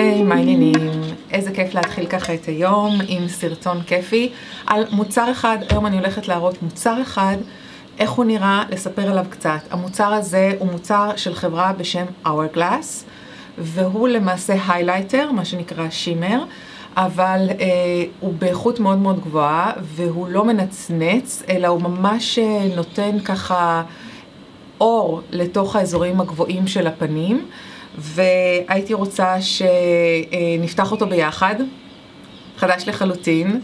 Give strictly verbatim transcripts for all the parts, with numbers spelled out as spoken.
היי, מה העניינים? איזה כיף להתחיל ככה את היום עם סרטון כיפי על מוצר אחד. היום אני הולכת להראות מוצר אחד, איך הוא נראה, לספר עליו קצת. המוצר הזה הוא מוצר של חברה בשם Hourglass, והוא למעשה היילייטר, מה שנקרא שימר, אבל אה, הוא באיכות מאוד מאוד גבוהה, והוא לא מנצנץ, אלא הוא ממש נותן ככה אור לתוך האזורים הגבוהים של הפנים, והייתי רוצה שנפתח אותו ביחד, חדש לחלוטין.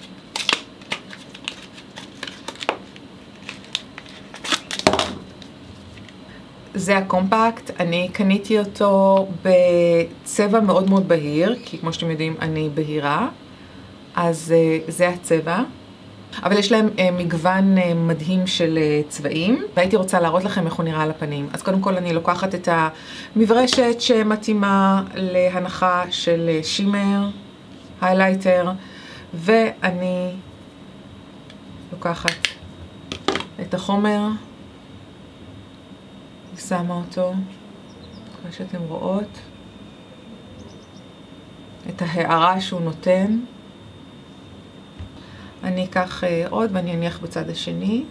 זה הקומפקט, אני קניתי אותו בצבע מאוד מאוד בהיר, כי כמו שאתם יודעים אני בהירה, אז זה הצבע. אבל יש להם מגוון מדהים של צבעים, והייתי רוצה להראות לכם איך הוא נראה על הפנים. אז קודם כל אני לוקחת את המברשת שמתאימה להנחה של שימר, היילייטר, ואני לוקחת את החומר, ושמה אותו, כמו שאתם רואות, את ההערה שהוא נותן. אני אקח עוד ואני אניח בצד השני.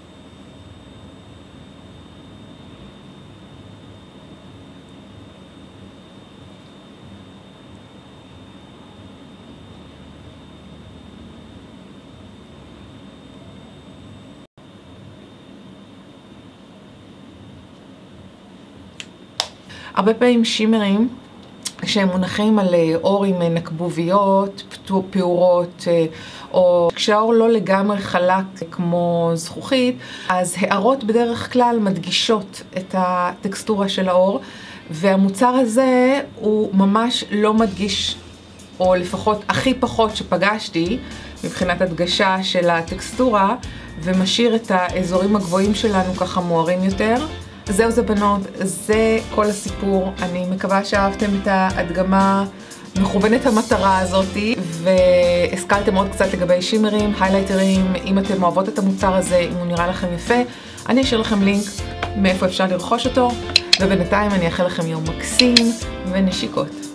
הרבה פעמים שימרים כשהם מונחים על אור עם נקבוביות, פעורות, או כשהאור לא לגמרי חלק כמו זכוכית, אז הערות בדרך כלל מדגישות את הטקסטורה של האור, והמוצר הזה הוא ממש לא מדגיש, או לפחות הכי פחות שפגשתי מבחינת הדגשה של הטקסטורה, ומשאיר את האזורים הגבוהים שלנו ככה מוארים יותר. זהו זה בנות, זה כל הסיפור. אני מקווה שאהבתם את ההדגמה מכוונת המטרה הזאתי, והשכלתם עוד קצת לגבי שימרים, היילייטרים. אם אתם אוהבות את המוצר הזה, אם הוא נראה לכם יפה, אני אשאיר לכם לינק מאיפה אפשר לרכוש אותו, ובינתיים אני אאחל לכם יום מקסים ונשיקות.